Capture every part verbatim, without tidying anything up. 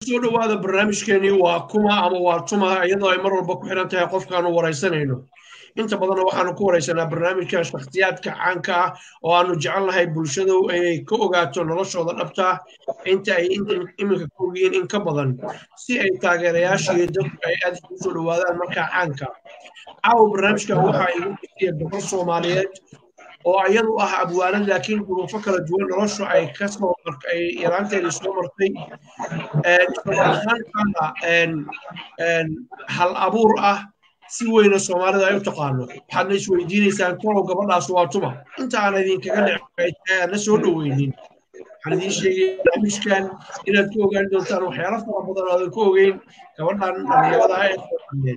soo dhawaada barnaamijkeeni waa kuma ama waa tuma iyadoo ay mar walba ku xiran tahay qofkaanu waraysanayno inta badan waxaanu ku waraysanaa barnaamijka shakhsiyaadka caanka ah oo aanu jecelnahay bulshadu inay ka ogaato noloshooda dhabta ah inta ay iminka ka ogyihiin in ka badan si ay taageerayaasha iyo dadku ay aad ugu soo dhawaadaan markaa caanka caawa barnaamijka waxaa igu dhigtay boqol Soomaaliyeed oo ayadu ah abwaanad laakiin duruufo kala duwan noloshu ay ka soo markay yaraanteedii soo martay hal abuur ah si weyna Soomaalida ay u taqaano waxaadna isweydiinaysaan kolow gabadhaas waa tuma inta aan idinkaga dhicin na soo dhaweynin waxaan idiin sheegay barnaamijkan inaad ku ogaan doontaan waxyaalo fara badan oo aad ku ogeyn gabadhan dhalinyarada ah ee Soomaaliyeed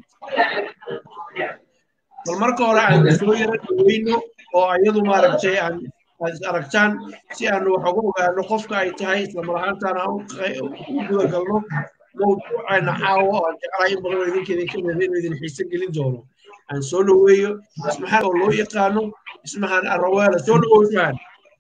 bal marka hore aan soo yara dhaweyno oo ayadu maaragtay aan aragtaan si aanu wax uga ogaano qofka ay tahay isla mar ahaantaana u guda galno mawduucayna caawa oo aan jeclahay in badan idinkeedin ka mid inuu idin xiise gelin doono aan soo dhaweeyo ismahaan oo loo yaqaano ismahaan araweela soo dhawoysaan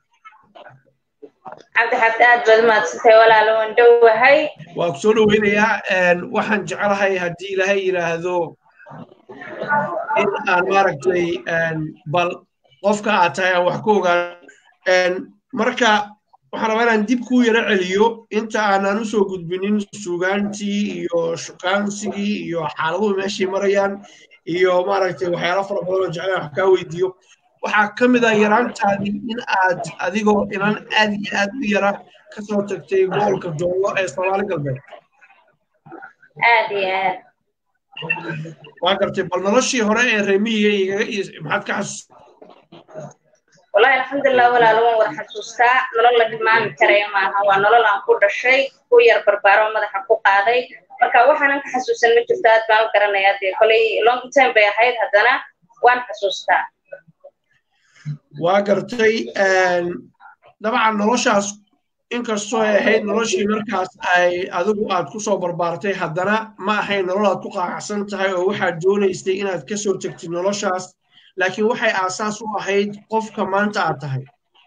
cabdi xabdaad baad maadsantay walaalo waan dhowahay waa ku soo dhaweynayaa waxaan jeclahay haddii ilaahay yidhaahdo in aan maaragtay bal qofka aad tahay aan wax ku ogaan marka waxaan rabaa inaan dib kuu yara celiyo inta aanan u soo gudbinin suugaantii iyo shukaansigii iyo xaaladuhu meeshii marayaan iyo maaragtay waxyaalo fara badan oo jeclaan wax kaa weydiiyo waxaa ka mid ah yaraantaadii in aad adigoo inan aad iyo aad u yara ka soo tagtay gobolka Doolo ee Soomaali galbeed aad iyo aad waa gartay bal noloshii hore ee reemiyiga maxaad ka xasuus والله الحمد لله ولا لون ولا حسوستا nolol la dhimaan karay maaha waa nolol aan ku dhashay ku yar barbaaro madaxa ku qaaday marka waxaan ka xasuusan ma jirto aad baan garanayaa de kolay long time bay ahayd hadana waan xasuustaa waa gartay dabcan noloshaas inkastoo ay ahayd noloshii markaas ay adigu aad ku soo barbaartay haddana ma ahayn nolol aad ku qaacsan tahay oo waxaad doonaysay inaad ka soo tagtid noloshaas laakiin waxay aasaas u ahayd qofka maanta aad tahay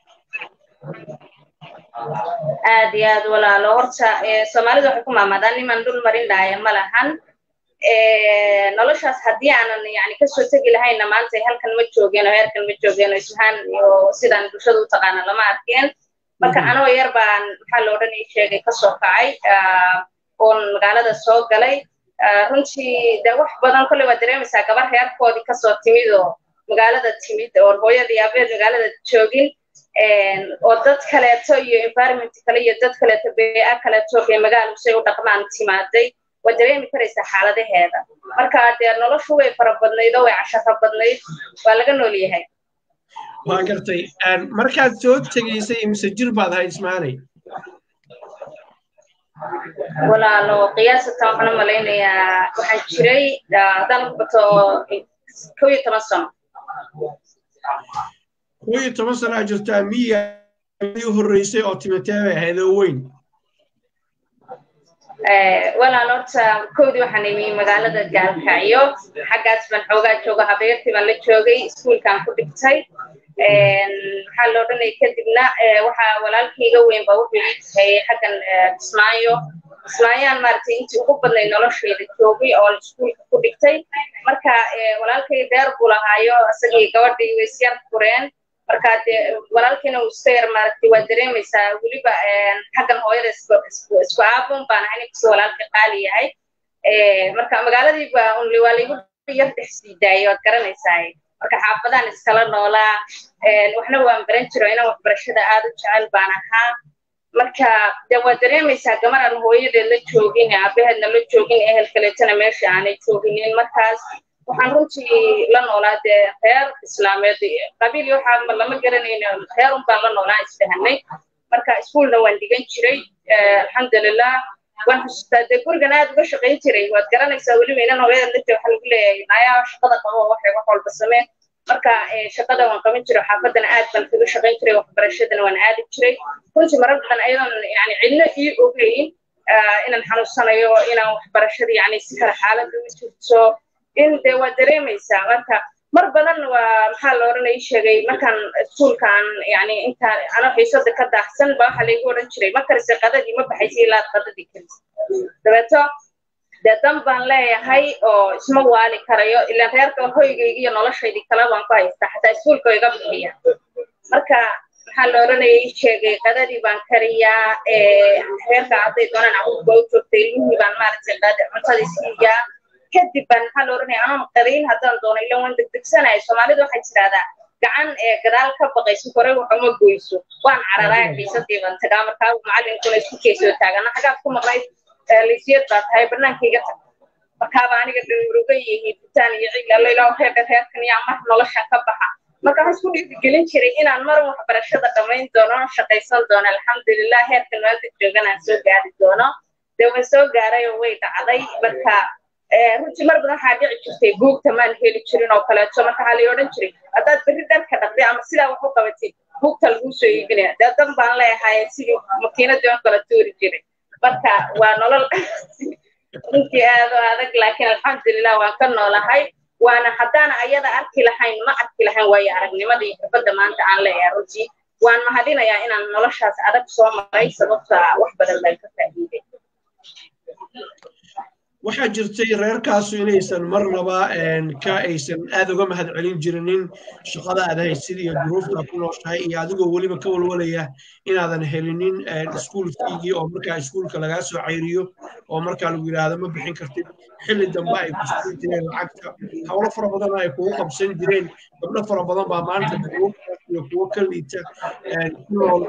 aad iyo aad walaalo horta Soomaalida waxay ku maamaadaan niman dul marin dhaaya ma lahan noloshaas haddii aanan yani ka soo tagi lahayna maanta halkan ma joogeen oo heerkan ma joogeen oo ismahan iyo sidaan bulshadu u taqaana lama arkeen marka anoo yar baan maxaa loo dhan ii sheegay ka soo kacay oon magaalada soo galay runtii de wax badan kolley waa dareemaysaa gabar reerkoodii kasoo timid oo magaalada timid oo hooyadii aabeed magaalada joogin oo dad kaleeto iyo environment kale iyo dad kaleeto bee'a kaleeto ee magaalo say u dhaqmaan timaaday waa dareemi karaysaa xaaladaheeda marka dee noloshu way fara badnayd oo way casharo badnayd waa laga nool yahay waa gartay markaad soo tegaysay mise jir baad ahayd ismaanay walaalo qiyaasatan waxaan u malaynayaa waxaan jiray haddaan ku bato kow iyo toban sano kow iyo toban sano aad jirtaa miya u horreysay oo timatee bay ahayd oo weyn walaalo horta kowdii waxaan imi magaalada Gaalkacyo xaggaas baan xoogaa jooga habeertii baan la joogay iskuulkaan ku dhigtay maxaa loo dhanay kadibna waxaa walaalkayga weyn baa wuxuu ii tahay xaggan Kismaayo Kismaayaan maaragtay intii ugu badnay noloshayda joogay oo iskuulka ku dhigtay marka walaalkay deer buu lahaayo asagii gabadhii way isyar fureen marka dee walaalkayna uu iska yar maaragtay waa dareemaysaa weliba xaggan hooyada isku aabun baan ahay ninkasoo walaalkay qaali yahay marka magaaladii baa unli waa laygu yar dhex sii daayay waad garanaysaa marka xaafadaan iskala noolaa waxna waan baran jiro inaan waxbarashada aad u jecel baan ahaa marka dee waa dareemaysaa gabar aan hooyadeed la joogin aabaheedna la joogin ehel kaleetana meesha aanay jooginin markaas waxaan runtii la noolaa dee reer islaameed qabiil waxaa lama garanayno reer un baan la noolaa isfahanay marka iskuulna waan dhigan jiray alxamdulilah waan xasuustaa dee gurigan aad uga shaqayn jiray waad garanaysaa weliba inan hooyadeed la jooga waxaa lagu leeyahay nayaa shaqada qabo waxay wax walba sameen marka shaqada waan qaban jiray xaafadana aad baan kaga shaqayn jiray waxbarashadana waan aadi jiray runtii marar badan ayadoon yani cidna ii ogeyn inaan xanuunsanayo inaan waxbarashada yani si kale xaaladda u jirto in dee waa dareemaysaa marka mar badan waa maxaa la oranayay sheegay markaan iskuulkan yani inta ana xiisada ka daahsan baa waxa lagu oran jiray ma karisay qadadii ma baxaysay ilaa qadadii karisay dabeeto dadam baan leeyahay oo isma waali karayo ilaa reerka hoygayga iyo noloshaydi kala baan ku haystaa xataa iskuulka iga bixiya marka maxaa la oranayay sheegay qadadii baan kariyaa ee reerka haday doonaan caruurta u joogtay ilmihii baan maaragtay qada cuntadii siiyaa kadib baan maxaa la oranayay anaan qadayn haddaan doono ilaa waan degdegsanahay soomaalidu waxay tiraahdaa gacan ee gadaal ka baqayso kore waxuma goyso waan cararaa xiisadii baan tagaa markaa macalinkuna isku keesoo taagana xagaad ku maqnayd liisiyad baa tahay bannaankayga tag markaaba aniga dhowruga yihiin fitaan iyo ciil alla ilaa reerka reerkan iyo mar nolosha ka baxa marka waxaan isku dhiirigelin jiray inaan mar waxbarashada dhammayn doono shaqaysan doono alxamdulilah heerkan maanta jooganaan soo gaari doono dee waan soo gaaray oo way dhacday marka runtii mar badan waxaa dhici jirtay buugta maan heli jirin oo kaleeto marka waxaa la odhan jiray haddaad berri dharka dhaqday ama sidaa wax u qabatid buugta laguu soo iibinaya dee dan baan leeyahay sidii makiinadii oo kala tuuri jiray marka waa nolol runtii aad u adag laakiin alxamdulilah waan ka noolahay waana haddaan ayada arki lahayn ma arki lahayn waayo aragnimadii xirfadda maanta aan leeyahay runtii waan mahadinayaa inaan noloshaas adag soo maray sababta wax badan baan ka faa'iiday waxaa jirtay reerkaasu inaysan marnaba ka aysan aad uga mahad celin jirinin shaqada aad haysid iyo duruufta ku nooshahay iyo adigoo weliba ka walwalaya inaadan helinin iskuul fiigii oo markaa iskuulka lagaa soo cayriyo oo markaa lagu yidhaahdo ma bixin kartid xilli dambe ay ku siin jireen lacagta hawlo fara badan ay kugu qabsan jireen gabdho fara badan baa maanta duruuftaas iyo kuwo ka liita ku nool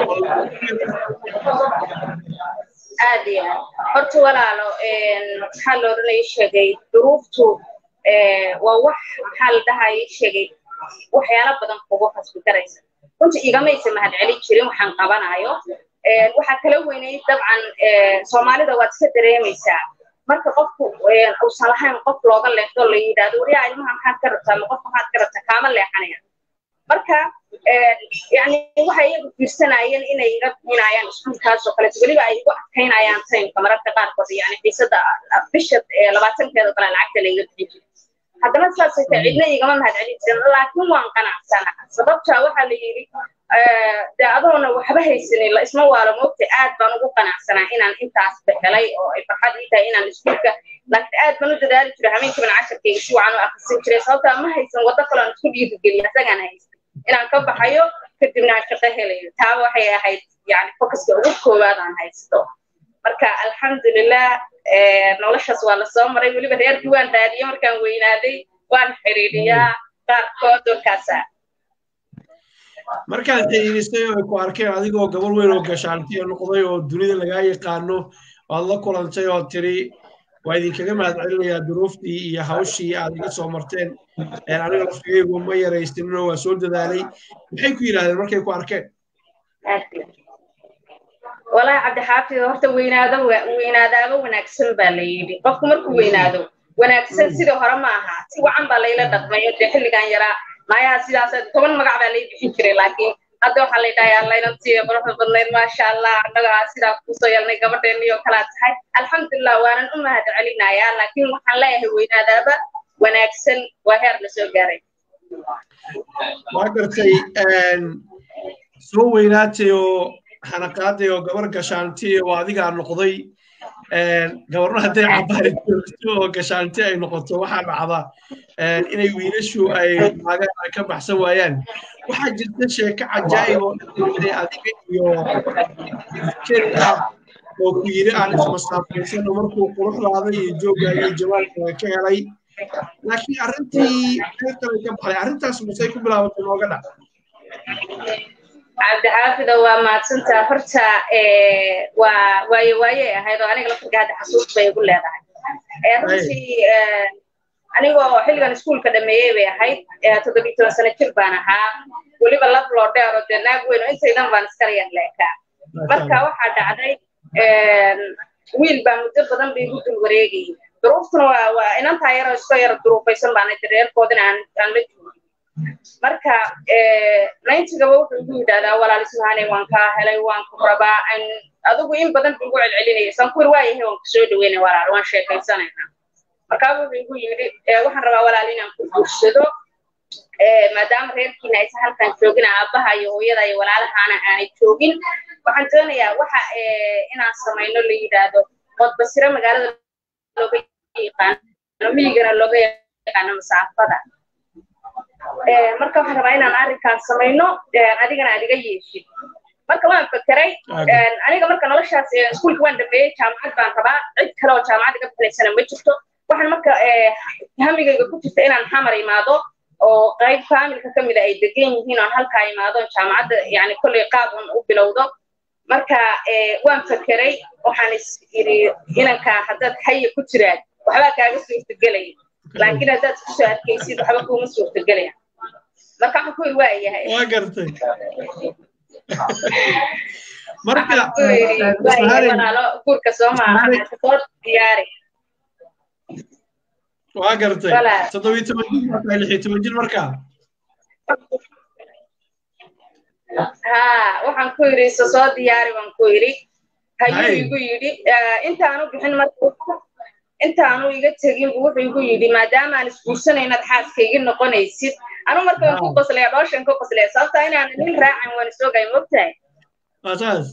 aad iyo aad horta walaalo maxaa la oranayay sheegay duruuftu waa wax maxaa la dhahayay sheegay waxyaalo badan kugu khasbi karaysa runta igamaysa mahad celin jirin waxaan qabanayo waxaa kala weynay dabcan soomaalida waad iska dareemaysaa marka qofku uusan lahayn qof looga leexdo la yidhaahdo wariyaa ilmaha maxaad ka rabtaa ma qofka maxaad ka rabtaa kaama leexanaya marka yani waxay iyagu fiirsanayeen inay iga bixinayaan iskuulkaas oo kaleeto weliba ay igu adkaynayaan taymka mararka qaarkood yani xiisada bisha labaatankeeda kale lacagta layga bixin jiray haddana saasay tahay cidna igama mahad celin jirin laakiin waan qanacsanaha sababtaa waxaa la yidhi dee adoona waxba haysanin la isma waalo moogtay aad baan ugu qanacsanaa inaan intaas bixelay oo ay farxad ii tahay inaan iskuulka laakiin aad baan u dadaali jiray habeenkiiban casharkayga si wacan u akhrisan jiray sababtaa ma haysan waddo kale aan isku dhiirigeliya isagaan haysan inaan ka baxayo kadibna aan shaqo helayo taa waxay ahayd yani focuska ugu koowaad aan haysto marka alxamdulilah noloshaas waa lasoo maray weliba reerkii waan raadiyey markaan weynaaday waan xiriiriyaa qaarkood warkaasa markaad xiriirisay oo ay ku arkeen adigoo gabar weyn oo gashaantiya noqday oo dunida lagaa yaqaano waad la kulantay oo tiri waa idinkaga mahad celinayaa duruuftii iyo hawshii aad iga soo marteen aniga laftigaygu ma yaraysaninoo waa soo dadaalay maxay ku yidhahdeen markay ku arkeen walaahi cabdixaafid horta weynaado weynaadaaba wanaagsan baa la yidhi qofku markuu weynaado wanaagsan sidii hore ma aha si wacan baa layla dhaqmay oo dee xilligan yaraa maayaha sidaas toban magac baa lay bixin jiray laakiin hadda waxaa lay dhahay allaynantiiya quruxda badnayd maasha allah annaga sidaa kusoo yeelnay gabadheennii oo kalaa tahay alxamdulilah waanan u mahad celinayaa laakiin waxaan leeyahay weynaadaaba wanaagsan waa heer la soo gaaray waa gartay soo weynaatay oo xanaqaaday oo gabar gashaantay oo adigaa noqday gabarno hadday cabaari joogto oo gashaanti ay noqoto waxaa dhacda inay wiilashu ay maagaan ay ka baxsan waayaan waxaa jirta sheeko cajaa'ib oo dhintay adiga iyo keeda oo ku yiri aan ismasaafaysan markuu quruxdaada iyo joogaaga iyo jamaalkaaga ka helay laakiin arrintii meel kale ka baxday arrintaas musay ku bilaabatay nooga dhac cabdixaafida waa mahadsantaa horta waa waaye waaye ahayd oo aniga laftiga hadda xasuus bay igu leedahay runtii anigoo xilligan iskuulka dhameeyey bay ahayd toddobiyi toban sano jir baan ahaa weliba lab loo dheer oo dee naag weyn oo intaydan baan iskala yarleekaa marka waxaa dhacday wiil baa muddo badan bay igu dul wareegayay duruuftuna waa waa inantaa yaroo iska yara duruufaysan baana dareerkoodina aan aan la joogin marka nayntigaba wuxuu igu yidhahdaa walaal ismahanay waan kaa helay waan ku rabaa adigu in badan buu igu celcelinaya san kuwir waa yahay waan kusoo dhaweynay walaal waan sheekaysanaynaa markaa wuxuu igu yidhi waxaan rabaa walaal inaan ku guursado maadaama reerkiina aysan halkan joogin aabbaha iyo hooyada iyo walaalahaana aanay joogin waxaan doonayaa waxa inaan samayno la yidhaahdo qodbasiro magaalada looga yaqaano miyigana looga yaqaano masaafada marka waxaan rabaa inaan arrinkaan samayno adigana aad iga yeeshid marka waan fakeray aniga marka noloshaas iskuulka waan dhameeyey jaamacad baan rabaa cid kale oo jaamacad iga bixinaysana ma jirto waxaan marka hamigayga ku jirta inaan xamar imaado oo qayb faamilka ka mid a ay degan yihiin oon halkaa imaado jaamacadda yani kolley qaab un u bilowdo marka waan fakeray waxaan is iri inankaa haddaad xaya ku jiraan waxbaa kaaga suurtagelaya laakiin haddaad kusoo arkaysid waxba kuuma suurtagelaya marka waxaan ku iri waa yahay waa gartay marka walaalo guurka soo maaha soo diyaari waa gartay toddobiyo toban jir markaa lix iyo toban jir markaa haa waxaan ku yidhi iso soo diyaari baan ku yidhi hayuu igu yidhi intaanu bixin marka intaanu iga tegin buu wuxuu igu yidhi maadaama aan isguursanay inaad xaaska iga noqonaysid anu marka waan ku qoslaya dhooshan ku qoslaya sababtaa inaan nin raacan waan isoogay mogtahay asaas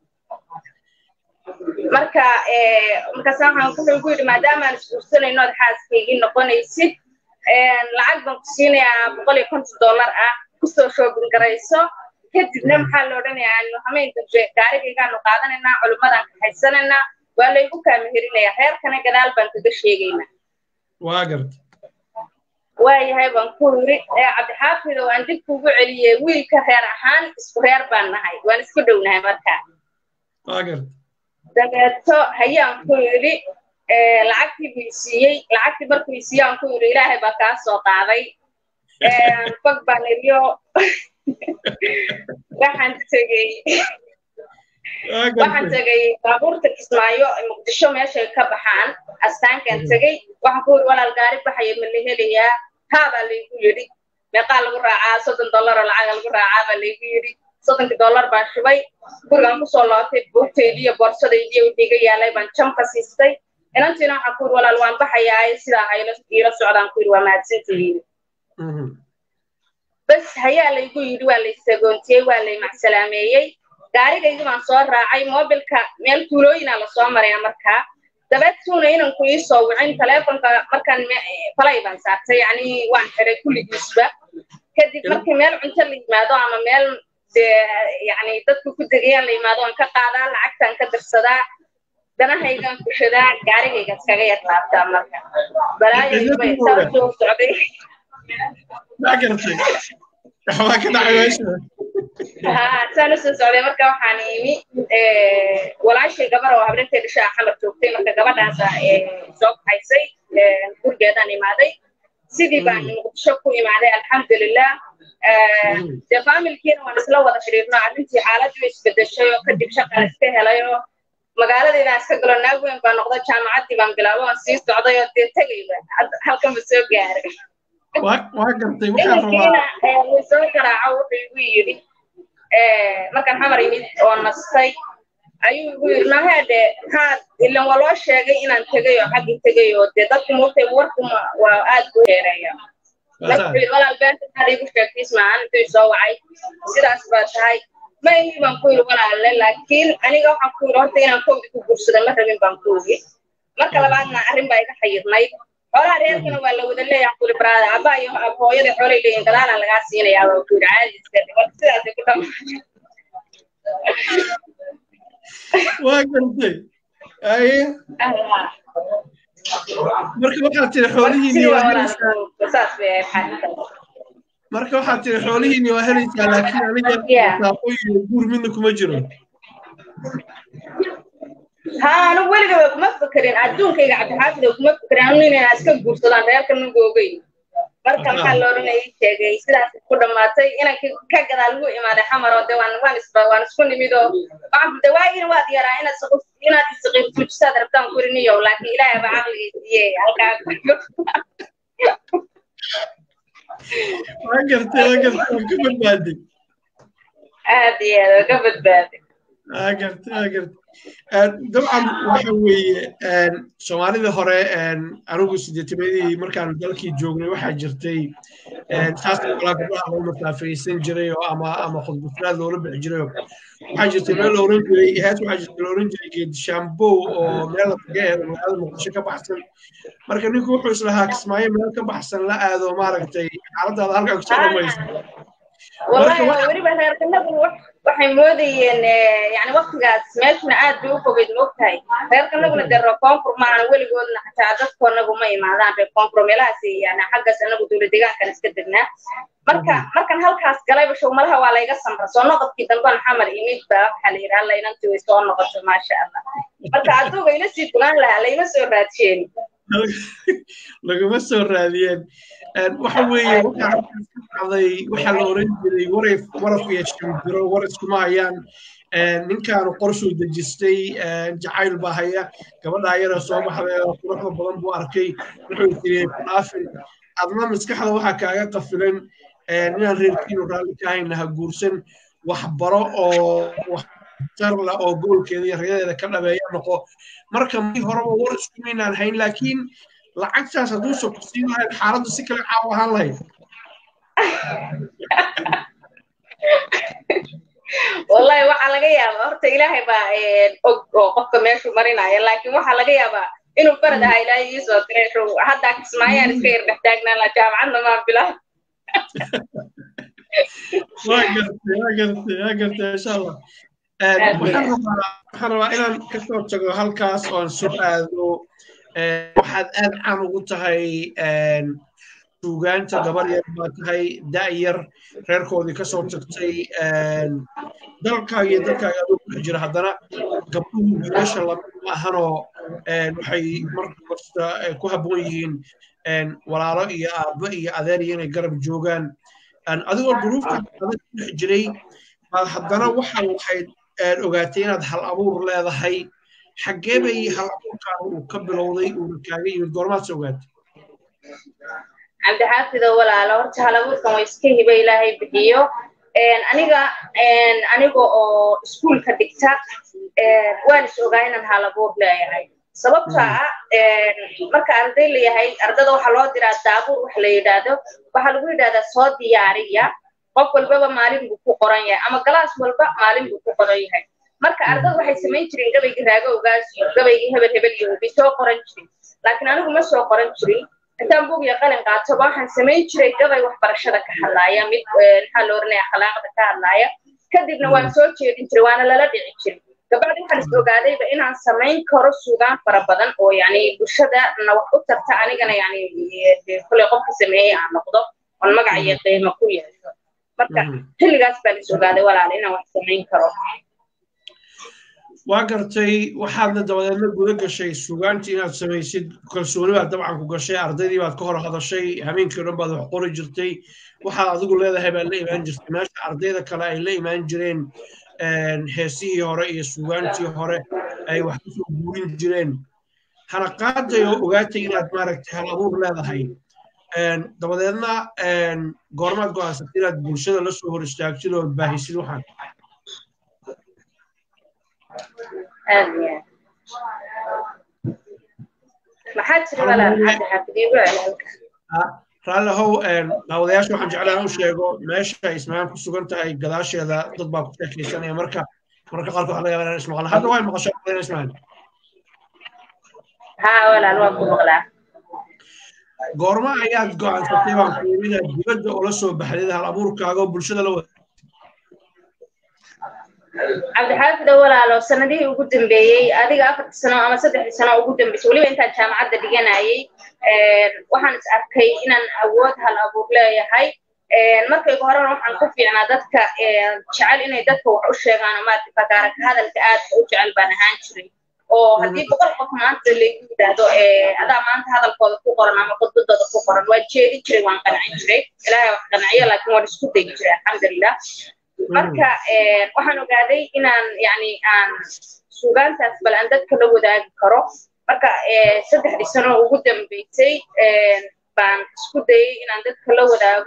marka markaas waxaan ku yidhi maadaama aan isguursanay inaad xaaska iga noqonaysid lacag baan ku siinayaa boqol iyo konton dollar ah kusoo shoobin garayso kadibna maxaa la odhanayaa aanu hamaynta gaarigaygaanu qaadanaynaa culimmadaan kaxaysanaynaa waa laygu kaamihirinayaa reerkana gadaal baan kaga sheegaynaa waa garta waayahay baan ku yidhi cabdixaafidow aan dib kuugu celiyey wiilka reer ahaan isku reer baan nahay waan isku dhownahay markaa waa garta dabeeto hayaan ku yidhi lacagtii buu isiiyey lacagtii markuu isiiye aan ku yidhi ilaahay baa kaa soo qaaday fog baan iriyo waxaan tegey waxaan tegey baabuurta kismaayo muqdisho meeshay ka baxaan astaankaan tegey waxaan ku yidhi walaal gaari baxaya ma la helayaa haa baa laygu yidhi meeqaa lagu raacaa soddon dollar oo lacaga lagu raacaa baa laygu yidhi soddonkii dollar baan shubay gurigaan kusoo lootay buugteydii iyo boorsadaydi iyo wixii iga yaalay baan jam ka siistay inantiina waxaan ku yidhi walaal waan baxayaa sidaa hayla iila socdaan ku yidhi waa mahadsantihiin bas hayaa laygu yidhi waa lay sagoontiyey waa lay macsalaameeyey gaarigaydii baan soo raacay mobilka meel tuulooyinaa lasoo maraya markaa dabeedtuuna inanku ii soo wicin taleefonka markaan falay baan saartay yani waan xiray kulligiisba kadib markii meel cunto la yimaado ama meel yani dadku ku degayaan la yimaado aan ka qaadaa lacagtaan ka dirsadaa danahaygaan fushadaa gaarigayga iskaga yar laabtaa marka balaayayba saa soo socday waa ka dhacay meesha ها سنة سعودية مركب وحنيمي ولاش جبر وهبرت الشيء حمر توقتي مركب جبر ناس سوق حيسي نقول جدا نماذج سيدي بان مقدشكوا نماذج الحمد لله دفعم الكين ونسلا وذا شريفنا عدنتي حالات ويش بدي الشيء وكدي بشكل استهلا لايو مقالة دي ناس كقولوا ناقوين بنقضي جامعات دي بنقلاوا سيس تعضي تتجي هالكم بسوق جاري واقرتي وحنا وسوق راعو بيويري markaan xamar yimid oo nastay ayuu igu yidhi mahade maxaad ilan waa loo sheegay inaan tegay oo xaggii tegay oo dee dadku moogtay warku waa aad u heeraya walaal beenta maxaad iigu sheegtay ismaacan intuu soo wacay sidaas baa tahay ma ihi baan ku yidhi walaalle laakiin aniga waxaan ku yidhi horta inaan kowdi ku guursada ma rabin baan ku yidhi marka labaadna arrin baa iga xayirnayd xoolaha reerkana waa la wada leeyahay kuli baraada abba iyo hooyada xoolay leeyihin gadaalaan lagaa siinayaa waa ku yidhi caadi iska marka sidaasay ku dhammaatay waa gartay aye marka waxaad tiri xoolihiinii waa helaysaa marka waxaad tiri xoolihiinii waa helaysaa laakiin aniga saaqo iyo guur midna kuma jiro ها أنا ولد ما فكرين أدون كي قاعد حافظ وما فكرين أنا إني أسكت بورسلان غير كم جوجي مركب حلورنا يشجع يصير كل ما تي أنا كجدا لو إما ده حمر ودوان وان سبا وان سكون ميدو بعد دواين وادي رأي أنا سقط أنا تسقط في الشارع بتاعم كورني يوم لكن لا بعقل يه هلكا وقفت وقفت قبل بادي هذه قبل بادي وقفت وقفت dabcan waxa weeye soomaalida hore anigu sideetimadii markaan dalkii joognay waxaa jirtay saas walaa gabdhaha loo masaafaysan jiray oo ama ama khudbufraad loola bixi jiray waxaa jirtay meel la oran jiray hees waxaa jirtay la oran jiray geed shambow oo meel la taga ee magaalada muqdisho ka baxsan marka ninku wuxuu islahaa kismaayo meel ka baxsan la aado maaragtay xaaladaada halkaa kusoo dhamaysa والله وريبا هير كنبل waxay moodayeen yani waqtigaas meeshana aad bay u fogeyd moogtahay heer kanaguna daro koonfur maahan weligoodna xataa dadkoonagu ma imaadaan reer koonfur meelahaas yani xaggaas anagu dowla deegaankan iska degnaa marka markan halkaas galayba show malaha waa layga samra soo noqodkii dambe maxamed imid baa waxaa la yidhaha alla inantii way soo noqoto maasha allah marka aduga ila sii dulaan lahaa layma soo raadsheen laguma soo raadiyeen waxa weeye waxaa dhacday waxaa la oran jiray waraf waraf iyo shimbiro war iskuma hayaan ninkaanu qorshuu dejistay jacayl baa haya gabadha yara soo baxday oo quruxda badan buu arkay wuxuu yiri dhaafin adna maskaxda waxaa kaaga qafilan inaan reerkiinu raalli ka hayna ha guursan wax baro oo wax tarla oo goolkeeda iyo reedeeda ka dhabeeya noqo marka mid horeba war isku inaan hayn laakiin lacagtaas hadduu soo kursiin lahayd xaaladdu si kale caaw ahaan lahayd wallahi waxaa laga yaabaa horta ilaahay baa og oo qofka meeshuu marinaya laakiin waxaa laga yaabaa inuu farad ahaa ilaahay ii soo diray haddaa kismaayaan iska yar dhex taagnaan la jaamacadna maan bilaab waa gartay waa gartay waa gartay insha allah waxaan rabaa inaan ka soo tago halkaas oon soo aado waxaad aad caan ugu tahay suugaanta gabar yar baa tahay da'yar reerkoodii ka soo tagtay dalkaaga iyo dalkaaga adoo ku dhex jira haddana gabdhuhu wiilasha lama ahanoo waxay marka kasta ku habboon yihiin walaalo iyo aabbo iyo adeer iyo inay garab joogaan adigoo duruufta adag ku dhex jiray baad haddana waxaa waxayd ogaatay inaad hal abuur leedahay xaggee bay hal abuurkaaga uu ka bilowday uuna kaaga yimid goormaad soo ogaatay cabdixaafido walaalo horta hal abuurkan waa iska hiba ilaahay bixiyo aniga aniga oo iskuulka dhigta waan is ogaa inaan hal abuur leeyahay sababta ah marka arday leeyahay ardada waxaa loo diraa daabuur wax la yidhaahdo waxaa lagu yidhahdaa soo diyaariya qof walbaba maalin buu ku qoran yahay ama galaas walba maalin buu ku qoran yahay marka ardada waxay samayn jireen gabaygii raago ogaas iyo gabaygii hebel hebel iyo bay soo qoran jirin laakiin anigu ma soo qoran jirin intaan buug iyo qalin qaato waxaan samayn jiray gabay waxbarashada ka hadlaaya mid maxaa la oranaya akhlaaqda ka hadlaaya kadibna waan soo jeedin jiray waana lala dhici jiray gabadha waxaan is ogaadayba inaan samayn karo suugaan fara badan oo yani bulshadana wax u tarta anigana yani kuley qofka sameeyey aan noqdo oon magac iyo qiimo ku yeesho marka xilligaas baan is ogaaday walaala inaan wax samayn karo waa gartay waxaadna dabadeedna guda gashay suugaantii inaad samaysid kalsooni baad dabcan ku gashay ardaydii baad ka hor hadashay habeenkii dhan baad wax qori jirtay waxaad adigu leedahay baad la imaan jirtay meesha ardayda kale ay la imaan jireen heesihii hore iyo suugaantii hore ay wax kusoo guurin jireen hana qaaday oo ogaatay inaad maaragtay hal abuur leedahay dabadeedna goormaad go'aansatay inaad bulshada la soo hor istaagtid oo baahisid waxaan maxaad tiri walaal hadda xafidiigu raalli how daawadayaasha waxaan jeclaan u sheego meesha ismaan ku sugan tahay gadaasheeda dad baa ku sheekaysanaya marka marka qaarkood waxaa laga yaabaa inaan ismaqlo hadda waa maqashaa ismaan haa walaal waa ku maqlaa goorma ayaad go'aansatay baan ku yidhi inaad dibadda ula soo baxdid hal abuurkaaga oo bulshada la wada cabdixaafido walaalo sanadihii ugu dambeeyey adiga afartii sano ama saddexdii sano ugu dambeysay weliba intaan jaamacadda dhiganayay waxaan is arkay inaan awood hal abuur leeyahay markaygu horena waxaan ku fiicnaa dadka jecel inay dadka wax u sheegaan oo maaragtay fagaara ka hadalka aad u jecel baan ahaan jiray oo haddii boqol qof maanta laygu yidhaahdo adaa maanta hadalkooda ku qoran ama khudbadooda ku qoran waa jeedi jiray waan qancin jiray ilaahay wax qanciyo laakiin waan isku dayi jiray alxamdulilah marka waxaan ogaaday inaan yani aan suugaantaas bal aan dadka la wadaagi karo marka saddexdii sano ugu dambeysay baan isku dayay inaan dadka la wadaago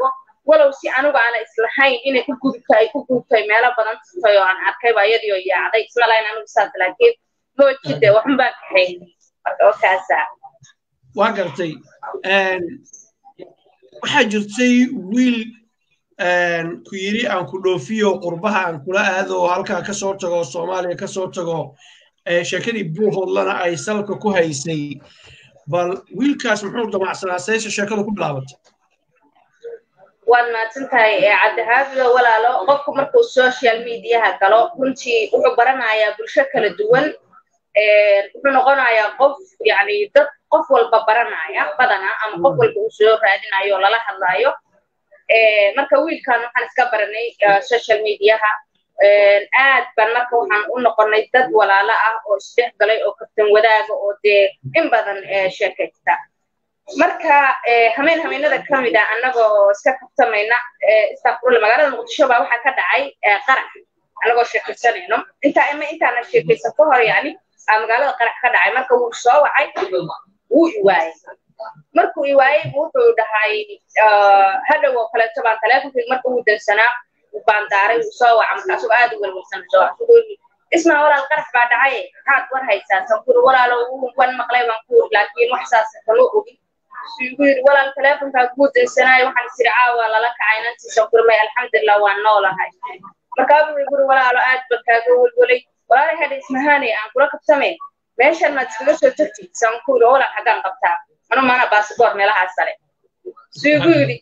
walow si anugu aan islahayn inay ku gudubtay ku gudubtay meelo badan tahay oo aan arkay baayadii oo yaacday isla laan anugu saas laakiin moojide waxan baa ka hayn marka oo kaasa waa gartay een waxa jirtay wiil een ku yiri aan ku dhoofiyo qurbaha aan kula aado halka ka soo tago Soomaaliya ka soo tago ee sheekadii buuhoodlana ay salka ku haysay bal wiilkaas muxuu damacsanaa saysa sheekadu ku bilaabatay waan maadsantahay cabdihaafido walaalo qofku markuu social media galo runtii wuxuu baranayaa bulsho kala duwan ee wuxuu noqonayaa qof yani dad qof walba baranaya badana ama qof walba uu soo raadinayo lala hadlayo ee marka wiilkan waxaan iska baranay social media-ha ee aad baan marka waxaan u noqonay dad walaalo ah oo isdhex galay oo kaftan wadaaga oo dee in badan sheekaysta marka hameen hameenada kamid ah anagoo iska kaftamayna istaaqul magaalada Muqdisho baa waxa ka dhacay qarax anagoo sheekaysanayno inta ama inta aan sheekaysan ka hor yani magaalada qarax ka dhacay marka uu soo wacay uu iwaay markuu iwaay wuxuu dhahay hada oo kale tabaan telefoonka markuu uu dansanaa baan daaray uu soo wacay markaas uu aad u walwalsan soo isma walaal qarax baa dhacay haad war haysaa sanfur walaalo uu wan maqlay baan ku laakiin wax saas kale oo سيقول ولا التلفون كقول السنة وحن سرعة ولا لك عينات سكر ما الحمد لله والنولا هاي مركب يقول ولا على قد بكاقول ولي ولا هذا اسمه هاني أنا كلك بسمين ماشي أنا تفلوس وتكتي سانكور ولا حاجة قبتها أنا ما أنا باسبور ملا هالسنة سيقولي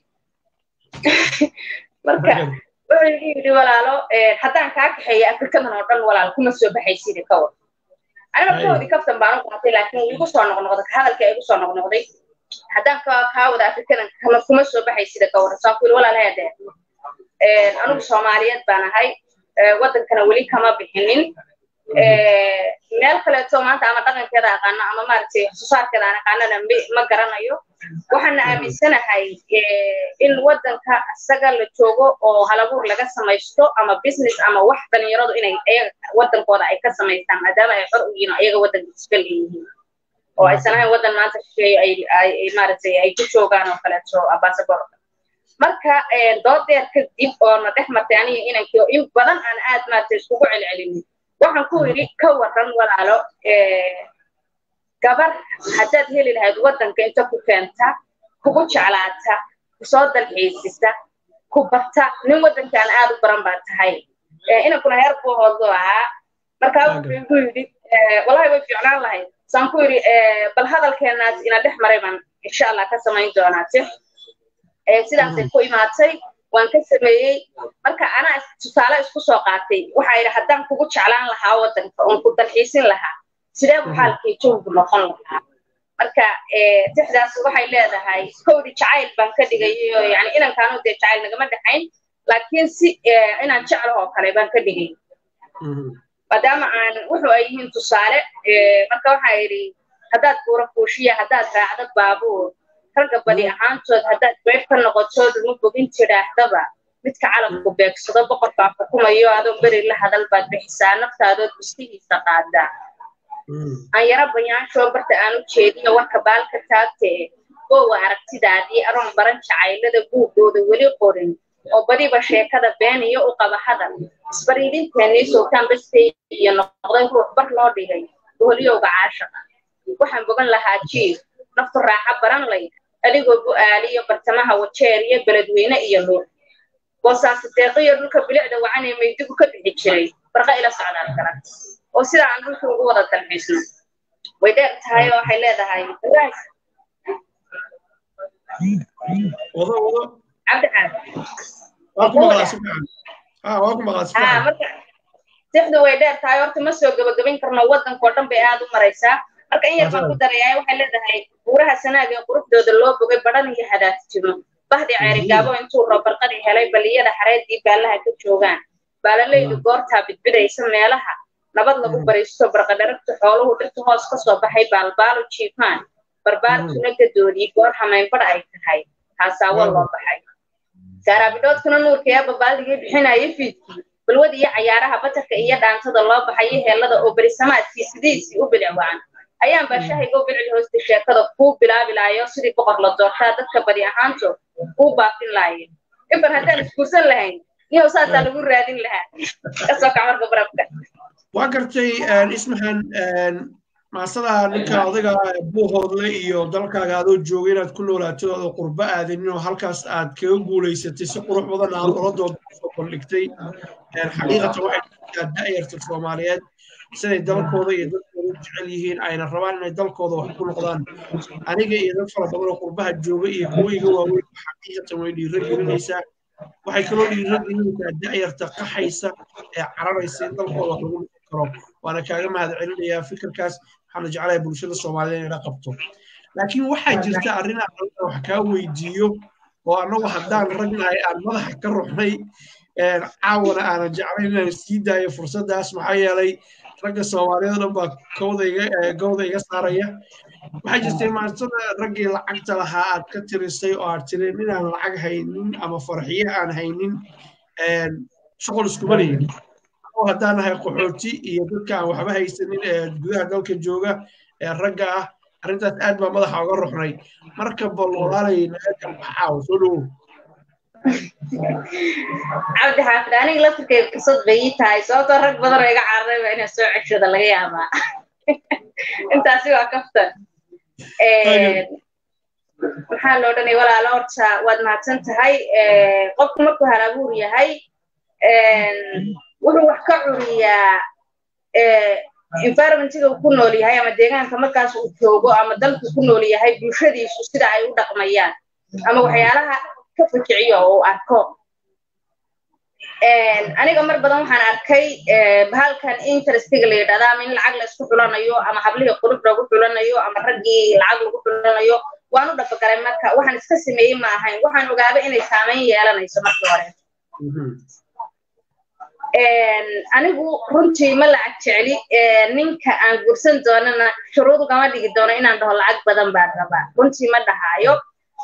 مركب ويقول ولا له حتى أنا كاك هي أفريقيا من أردن ولا كم سوى بحيسير كور أنا بقول كفتم بانو قاتل لكن يقول صار نقول هذا الكي يقول صار نقول haddaan ka ka wada afrikadan kama kuma soo baxay sida ka warsan kuul walaal hayade ee anigu Soomaaliyeed baan ahay wadankana wali kama bixinin ee meel kale oo maanta ama dhaqankeeda aqaan ama maartay susaarkeeda aan aqaanana ma garanayo waxaan aaminsanahay in wadanka asaga la joogo oo halabuur laga samaysto ama business ama wax dhalinyaradu inay wadankooda ay ka samaystaan maadaama ay xor u yihiin ayaga wadanka iska leeyihiin oo ay sanahay wadan maanta shay ay ay maartay ay ku joogaan oo kale soo abasabor marka ee doodeer ka dib oo na dhex martay aniga inankiyo in badan aan aad maartay isku celcelin waxaan ku yiri ka waran walaalo ee gabar hadaad heli lahayd wadanka inta ku keenta kugu jeclaata ku soo dalxiisista ku barta nin wadankan aad u baran baa tahay ee inankuna heer ku hoodo ah marka wuxuu ku yiri wallahi way fiicnaan lahayd سانكوري بل هذا الكلام إن ده مريم إن شاء الله كسمين دوناته سيدا سيكوي ماتي وانكسمي مركا أنا تسالة إسكو سوقاتي وحايرة حتى نكوكوش علان لها وطن ونكو تلحيسين لها سيدا بحال كي تشوف بمخون لها مركا تحدث وحاي لها هاي كودي شعيل بانكدي يعني إنا كانوا دي شعيل نقمد حين لكن سي إنا نشعره كالي بانكدي maadaama aan wuxuu ay yihiin tusaale ee marka waxa yiri hadaad buura fuushiya hadaad raacdo baabuur halka badi ahaantood hadaad beer ka noqoto dad bogin tiraahdaba midka calamku beegsado boqorka xukumayo adoo bari la hadal baad bixisaa naftaada bistiisa qaada aan yara bayaan soo barta aan u jeediyo warka baalka taagtee oo aragtidaadii aroon baran jacaylada buugooda wali qorin oo badiba sheekada been iyo u qaba hadal isbariidinteeni sootaan bastay iyo noqday ruux bar loo dhigay dooliyowga caashaqa waxaan bogan lahaa jiif naftu raaxa baran lay adigoo bu'aaliyo bartamaha wajeer iyo beledweyne iyo nuur boosaas deeqiyo dhulka bilicda wacanay maydigu ka bixi jiray barqa ila socdaal kala oo sida aan dhulka ugu wada dalxiisno way dheer tahay oo waxay leedahay wado wado عبد العال واكم مغاسب اه واكم مغاسب اه marka tixdu way dheer tahay horta ma soo gabagabayn karno wadanka oo dhan bay aad u maraysaa marka in yar baan ku dareeyay waxay leedahay buuraha sanaaga ee quruxdooda loo bogay badan iyo hadaad jiro bahdi ceeri gaabo intuu robarqadi helay baliyada xareedii baalaha ka joogaan baalaleydu goorta bidbidaysa meelaha nabad lagu bariisto barqadaragta xooluhu dhirta hoos ka soo baxay baalbaalo jiifaan barbaartuna gadoodii goor hamayn bar ay tahay haasawo loo baxay saarabidoodkuna nuurkaya babaaldigii bixinaya fiidkii balwad iyo cayaaraha batarka iyo dhaantada loo baxay heelada oo barisamaadkii sidiisii u bilacwaan ayaan baashahayga u bilcil hoosta sheekada ku bilaabilaayo sidii boqor la doortaa dadka badi ahaanto ku baafin laayeen iban haddaan iskuusan lahayn niyow saasaa lagu raadin lahaa kasoo kac marka barabka waa gartay ismahan maasada ninka odayga buuhoodle iyo dalkaaga adoo jooga inaad ku noolaato oo qurba aadin oo halkaas aad kaga guulaysatay si qurux badan aad oladooda soo bandhigtay xaqiiqatan waxay jirtaa da'yarta Soomaaliyeed siday dalkooda iyo dadkooda jecel yihiin ayna rabaan inay dalkooda wax ku noqdaan aniga iyo dad fara badan oo qurbaha jooga iyo kuwa iga waaweyn xaqiiqatan way dhiirigelinaysaa waxay kaloo dhiirigelinaysaa da'yarta qaxaysa ee cararaysa in dalkooda wax lagu noqon karo waana kaaga mahadcelinayaa fikirkaas waxaan jeclahay bulshada Soomaaliyeed inay qabto laakiin waxaa jirta arrin aan wax ka weydiiyo oo anagu haddaan ragnahay aan madaxa ka ruxnay caawana aan jeclayn inaan sii daayo fursadaas maxaa yeelay ragga Soomaaliyeed dhan baa kowdayga gowda iga saaraya waxaa jirtay maantada raggii lacagta lahaa aad ka tirisay oo aad tireen inaan lacag haynin ama farxiye aan haynin shaqo isku mariyin haddaan nahay qaxooti iyo dadka aan waxba haysanin ee gudaha dalka jooga ee ragga ah arrintaas aad baa madaxa uga ruxnay marka bal walaalay naga baxaaw soo dhow cabdi xaafid aniga laftirkay fursad bay tahay sababtoo rag badan oo iga cararay waa inaan soo ceshada laga yaabaa intaasi waa kaftan maxaa loo dhanay walaalo horta waad mahadsan tahay qofku markuu halabuur yahay wuxuu wax ka curiyaa environmentiga uu ku nool yahay ama deegaanka markaas uu joogo ama dalku ku nool yahay bulshadiisu sida ay u dhaqmayaan ama waxyaalaha ka fikiciyo oo uu arko aniga mar badan waxaan arkay bahalkan interestiga la yidhahda ama in lacag la isku xulanayo ama hablihii qurux lagu xulanayo ama raggii lacag lagu xulanayo waan u dhafagalay marka waxaan iska sameeyey ma ahayn waxaan ogaabay inay saameyn yeelanayso markii hore anigu runtii ma lacag jecli ninka aan gursan doonana shuruud kama dhigi doono inaan dhaho lacag badan baan rabaa runtii ma dhahaayo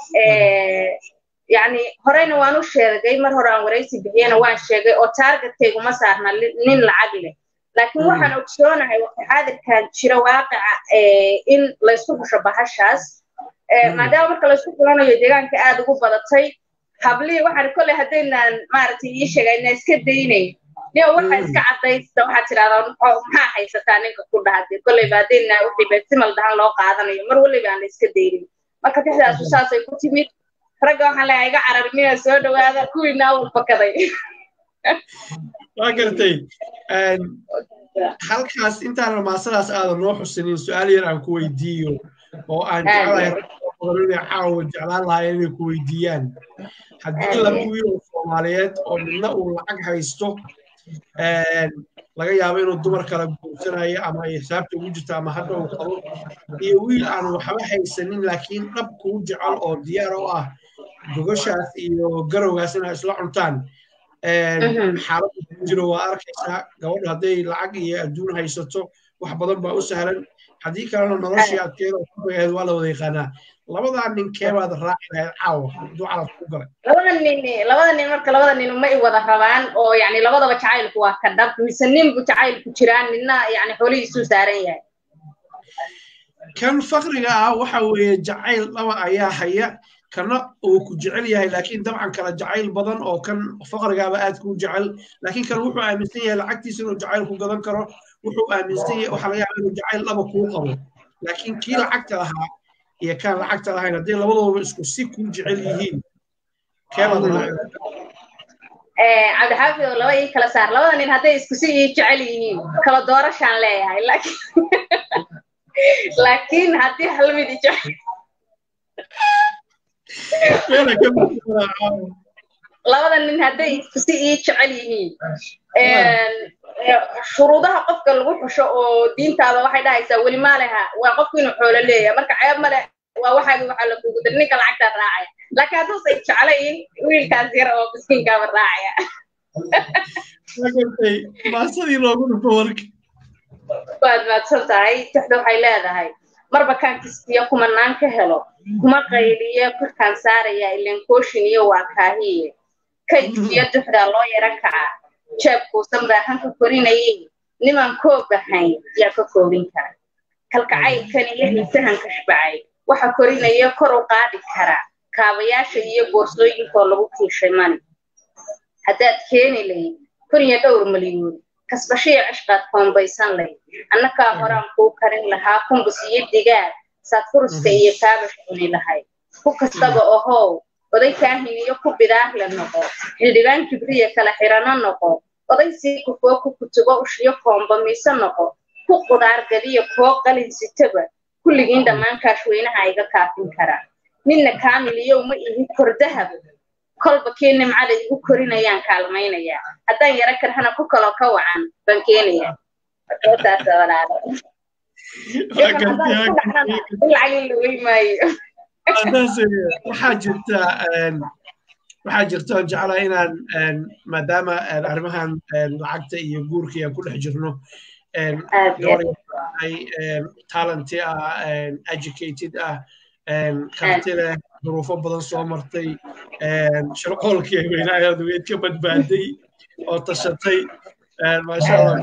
يعني هرينا وانو شيغay mar hore aan wareysi bixiyana waan sheegay oo targetkaygu ma saarna nin lacag leh laakiin waxaan ogsoonahay waqti xaadirkan jira waaqica in la isku xusho bahashaas maadaama marka la isku xulanayo deegaanka aad ugu badatay hablii waxaan kole hadeynaan maaragtay ii sheegay inay iska daynay niyo waxa iska cadaysta waxa tiraahdaa maxaa haysataa ninka ku dhahaday kole baadina wixii beesimal dhahan loo qaadanayo mar waliba aan iska daynin marka tixdaas saasay ku timid ragga waxaan leeyahay iga carar miya soo dhawaada kuwiina uu fakaday waa gartay halkaas intaan maasadaas aadan noo xusinin su'aal yar aan ku weydiiyo oo aan jeclahay ragga caawa jeclaan lahaa inay ku weydiiyaan haddii laba wiil oo Soomaaliyeed oo midna uu lacag haysto laga yaabo inuu dumar kala guursanayo ama ay xisaabta ugu jirto ama hadda uu qabo iyo wiil aan waxba haysanin laakiin dhab ku jecel oo diyaar u ah gogoshaas iyo garowgaas inay isla cuntaan xaalad jiro waa arkaysaa gabadha hadday lacag iyo adduun haysato wax badan baa u sahlan haddii kalena noloshii adkeeda ku bayayd waa la wada yaqaanaa labadaa nin keebaad raaci lahayd caawa hadduu calaf ku galay labada nin labada nin marka labada nin ma i wada rabaan oo yani labadaba jacaylku waa ka dhab mise ninbu jacaylku jiraan ninna yani xoolihiisuu saaran yahay kan faqriga ah waxa weeye jacayl laba ayaa haya kana uu ku jecel yahay laakiin dabcan kala jacayl badan oo kan faqrigaaba aad ku jecel laakiin kan wuxuu aaminsan yahay lacagtiisa inuu jacayl ku gadan karo wuxuu aaminsan yahay waxa laga yaabaa inuu jacayl laba kuu qabo laakiin kii lacagta lahaa iyo kan lacagta lahayn haddii labadooba isku si ku jecel yihiin keebad cabdi xaafid oo laba ii kala saar labada nin hadday isku si ii jecel yihiin kala doorashaan leeyahay laakiin laakiin haddii hal mid i jecel labada nin hadday isku si ii jecel yihiin shuruudaha qofka lagu xusho oo diintaada waxay dhahaysaa weli ma leha waa qofku inuu xoolo leeyahay marka ceeb male waa waxaagi waxaa la kugu dir ninka lacagtaa raacaya laakiin hadduusay jeclayn wiilkaas yar oo miskiinkaaba raacaya maasadii loogu dhufo warka waad maadsan tahay tixda waxay leedahay marba kaan kistiya kumanaan ka helo kuma qayliye korkaan saaraya ileen kooshin iyo waa kaahiye kayfiya duxdaa loo yara kacaa jeebkuusan baahan ka korinayay niman koob ahayn yaa ka koobin kara kalkacaylkan iyo xiisahan kashbacay waxa korinaya kor u qaadi karaa kaabayaasha iyo boorsooyinkoo lagu kiishay mani haddaad keeni lahayd kun iyo dhowr malyan kasbashiyo cishqaad koombaysan lahayd annakaa horaan kuu karin lahaa kumbus iyo digaag saad furuska iyo kaabash cuni lahayd ku kastaba ohow oday kaahin iyo ku bidaar la noqo xildhibaan kibriya kala xirano noqo oday sii kufoo ku kutubo ushiyo koomba miise noqo ku qudaar gadiyo koo qalin sitaba kulligiin dhammaan kaashweynaha iga kaafin karaa ninna kaamil iyo ma ihi kor dahab kolba kii nimcada igu korinayaan kaalmaynayaa haddaan yara karhana ku kaloo ka wacan baan keenayaa taas walaalo lacag luway maayo waxaa jirta waxaa jirta jeclaa inaan maadaama arrimahan lacagta iyo guurka aan ku dhex jirno talenty ah educated ah karti leh duruufo badan soo martay shirqoolkii haweenayaadu weyd ka badbaaday oo tashatay maasha allah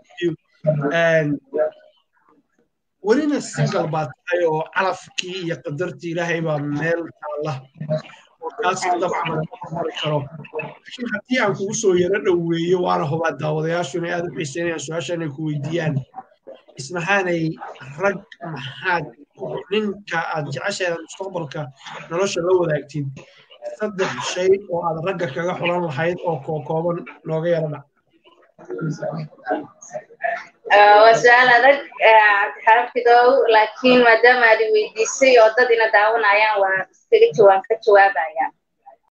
welina single baa tahay oo calafkii iyo qadartii ilaahay baa meel taalla oo taas dabcan mari karo laakiin haddii aan kugu soo yaro dhoweeyo waana hubaa daawadayaashu inay aad u xiiseynayaan su-aasha inay ku weydiiyaan ismahaanay rag maxaad ninka aad jeceshahay mustaqbalka nolosha la wadaagtid saddex shay oo aad ragga kaga xulan lahayd oo kookooban nooga yara dhac وسؤال هذاك عارف كده لكن ما دام هذه ويديسي أو ضد إن دعونا يا وستريت وان كتوابا يا